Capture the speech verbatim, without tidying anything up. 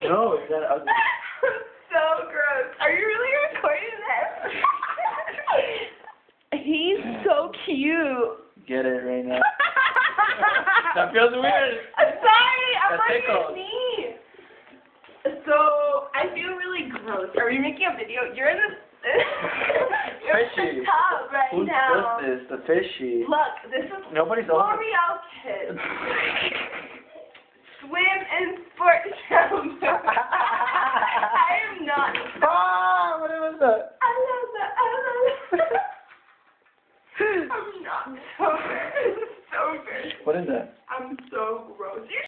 No, you're not ugly. So gross. Are you really recording this? He's so cute. Get it right now. That feels weird. I'm sorry, I'm That on tickles. your knee. So, I feel really gross. Are we making a video? You're in the, you're in Fishy. the tub right Who's now. this? The fishy. Look, this is Nobody's over. L'Oreal Kids. Swim and sport shampoo. I am not. Ah, what was that? I love that. I love that. I'm not so good. So good. What is that? I'm so gross. You're